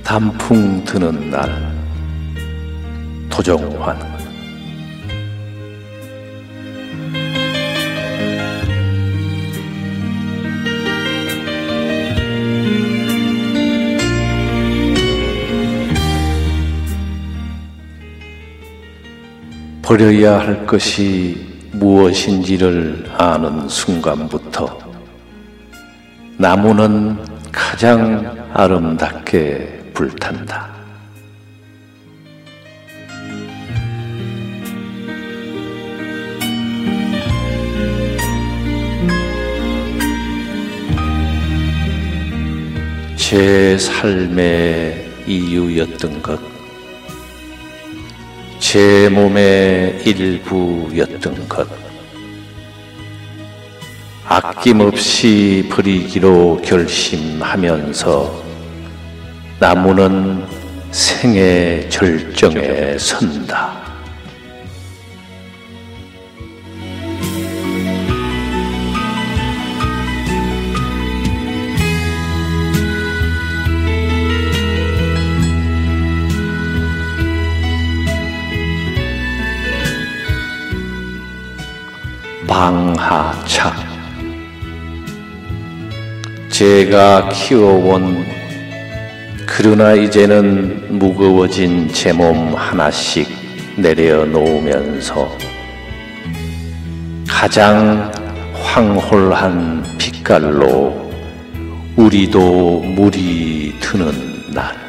단풍 드는 날. 도정환. 버려야 할 것이 무엇인지를 아는 순간부터 나무는 가장 아름답게 불탄다. 제 삶의 이유였던 것, 제 몸의 일부였던 것, 아낌없이 버리기로 결심하면서 나무는 생의 절정에 선다. 방하차. 제가 키워온, 그러나 이제는 무거워진 제 몸 하나씩 내려놓으면서 가장 황홀한 빛깔로 우리도 물이 드는 날.